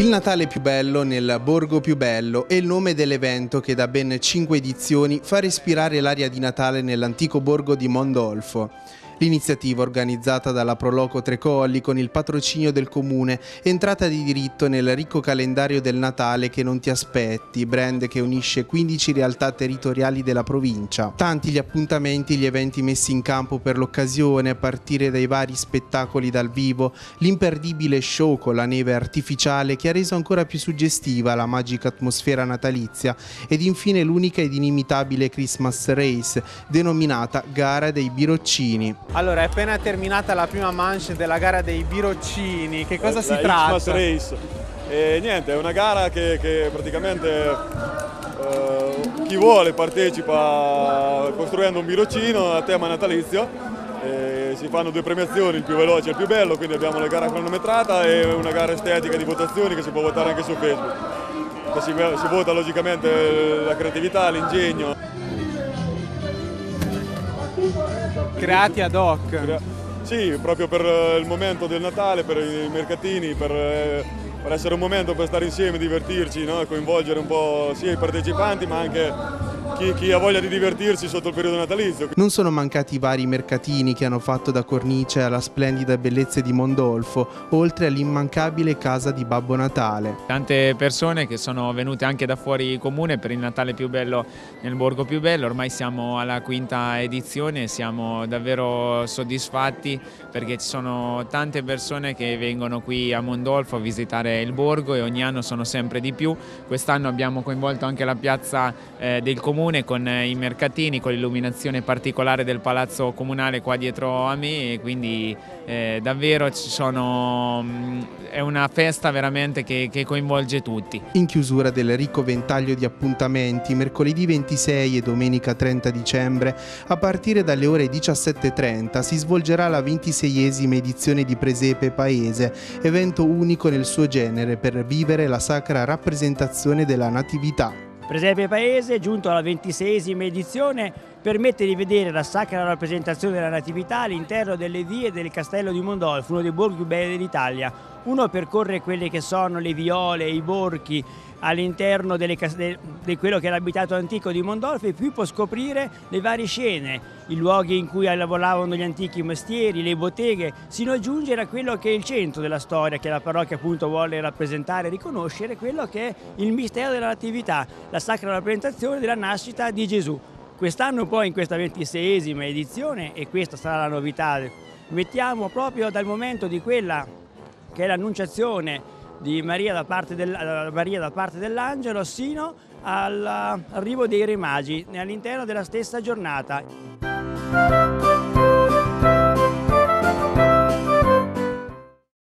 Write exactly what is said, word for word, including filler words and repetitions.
Il Natale più bello nel borgo più bello è il nome dell'evento che da ben cinque edizioni fa respirare l'aria di Natale nell'antico borgo di Mondolfo. L'iniziativa, organizzata dalla Proloco Tre Colli con il patrocinio del comune, è entrata di diritto nel ricco calendario del Natale che non ti aspetti, brand che unisce quindici realtà territoriali della provincia. Tanti gli appuntamenti, gli eventi messi in campo per l'occasione, a partire dai vari spettacoli dal vivo, l'imperdibile show con la neve artificiale che ha reso ancora più suggestiva la magica atmosfera natalizia ed infine l'unica ed inimitabile Christmas Race, denominata Gara dei Biroccini. Allora, è appena terminata la prima manche della gara dei Biroccini, che cosa la si tratta? Christmas Race. E niente, è una gara che, che praticamente eh, chi vuole partecipa costruendo un biroccino a tema natalizio. E si fanno due premiazioni, il più veloce e il più bello, quindi abbiamo la gara cronometrata e una gara estetica di votazioni che si può votare anche su Facebook. Si, si vota logicamente la creatività, l'ingegno. Creati ad hoc. Sì, proprio per il momento del Natale, per i mercatini, per, per essere un momento per stare insieme, divertirci, no? Coinvolgere un po' sia i partecipanti ma anche chi, chi ha voglia di divertirsi sotto il periodo natalizio. Non sono mancati i vari mercatini che hanno fatto da cornice alla splendida bellezza di Mondolfo, oltre all'immancabile casa di Babbo Natale. Tante persone che sono venute anche da fuori comune per il Natale più bello nel borgo più bello. Ormai siamo alla quinta edizione e siamo davvero soddisfatti perché ci sono tante persone che vengono qui a Mondolfo a visitare il borgo e ogni anno sono sempre di più. Quest'anno abbiamo coinvolto anche la piazza eh, del comune con i mercatini, con l'illuminazione particolare del palazzo comunale qua dietro a me e quindi eh, davvero ci sono, è una festa veramente che, che coinvolge tutti. In chiusura del ricco ventaglio di appuntamenti, mercoledì ventisei e domenica trenta dicembre, a partire dalle ore diciassette e trenta si svolgerà la ventiseiesima edizione di Presepe Paese, evento unico nel suo genere per vivere la sacra rappresentazione della Natività. Presepe Paese, giunto alla ventiseiesima edizione, permette di vedere la sacra rappresentazione della Natività all'interno delle vie del Castello di Mondolfo, uno dei borghi più belli d'Italia. Uno percorre quelle che sono le viole, i borghi all'interno di quello che è l'abitato antico di Mondolfo e più può scoprire le varie scene, i luoghi in cui lavoravano gli antichi mestieri, le botteghe, sino a giungere a quello che è il centro della storia che la parrocchia appunto vuole rappresentare e riconoscere, quello che è il mistero della Natività, la sacra rappresentazione della nascita di Gesù. Quest'anno poi in questa ventiseiesima edizione, e questa sarà la novità, mettiamo proprio dal momento di quella che è l'annunciazione di Maria da parte dell'angelo sino all'arrivo dei Re Magi all'interno della stessa giornata.